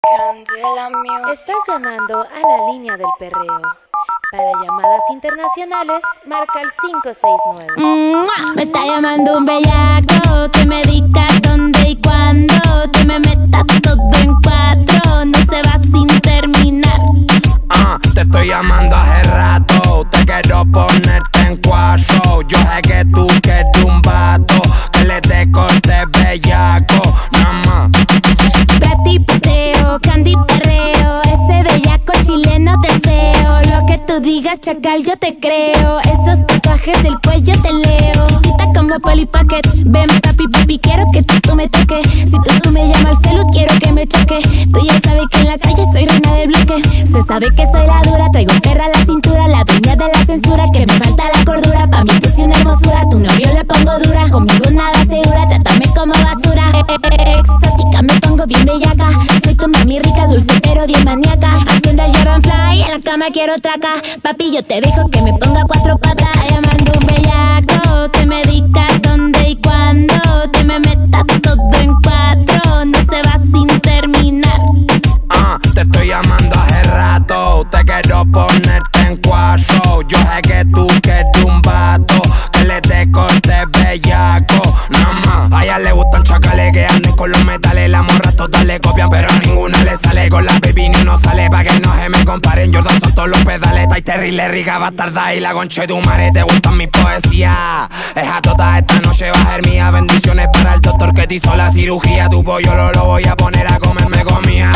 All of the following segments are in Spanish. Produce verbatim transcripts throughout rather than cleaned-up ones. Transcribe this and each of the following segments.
Candela Music. Estás llamando a la línea del perreo. Para llamadas internacionales, marca el cinco seis nueve. ¡Mua! Me está llamando un bellaco que me diga dónde y cuándo, que me meta todo en cuatro, no se va sin terminar. Ah, te estoy llamando hace rato, te quiero ponerte en cuatro. Yo sé que tú quieres un vato que le te corte bellaco, nada más. Prati pateo, candy perreo, ese bellaco chileno deseo. Lo que tú digas, chacal, yo te creo. Esos tatuajes del cuello te leo. Quita como Polly Pocket. Ven papi, papi, quiero que tú, tú me toques. Si tú, tú me llamas al celu, quiero que me choque. Tú ya sabes que en la calle soy reina del bloque. Se sabe que soy la dura, traigo perra a la cintura, la dueña de la censura, que me falta la cordura. Pa' mí puse una hermosura, tu novio le pongo dura. Conmigo nada segura, trátame como basura. Eh, eh, eh, exótica, me pongo bien bellaca. Soy tu mami rica, dulce pero bien maníaca. Haciendo el Jordan Fly, en la cama quiero traca. Papi, yo te dejo que me ponga cuatro patas. Llamando un bellaco que me diga dónde y cuándo, que me meta todo en cuatro, no se va sin terminar. Ah, te estoy llamando hace rato, te quiero ponerte en cuatro. Yo sé que tú quieres un vato que le te corte bellaco, nada más. A ella le gustan chacales que anden con los metales. Las morras todas le copian, pero a ninguna le sale. Con la baby ni uno sale, pa' que no se me comparen. Jordan son todos los pedales, Tai terrible rica bastarda. Y la concha de tu madre, te gustan mis poesías. Esa tota esta noche va a ser mía. Bendiciones para el doctor que te hizo la cirugía. Tu pollo lo, lo voy a poner a comerme comida.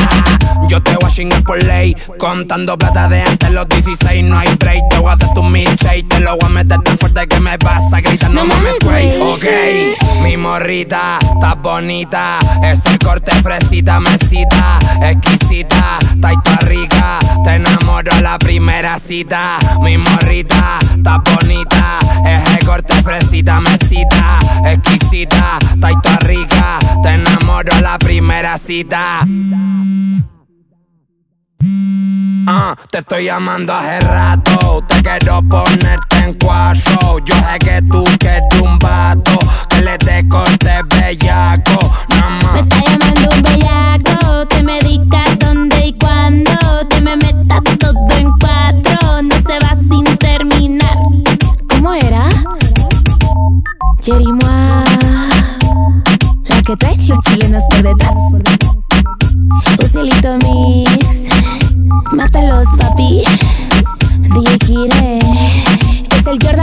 Yo te voy a chingar por ley, contando plata de antes los dieciséis. No hay break, te voy a hacer tu milkshake. Te lo voy a meter tan fuerte que me vas a gritar. No, no mames, güey. Ok, mi morrita, estás bonita. Ese corte fresita, mesita, exquisita, taita rica. Te enamoro a la primera cita. Mi morrita, estás bonita. Ese corte fresita, mesita, exquisita, taita rica. Te enamoro a la primera cita. Ah, te estoy llamando hace rato, te quiero ponerte en cuatro. Yo sé que tú quieres un vato que le te corte bellaco, nada más. Me está llamando un bellaco que me diga dónde y cuándo, que me meta todo en cuatro, no se va sin terminar. ¿Cómo era? Yerimoa, la que trae los chilenos por detrás. Usilito mix, mátalos papi. D J Kire, es el Jordan.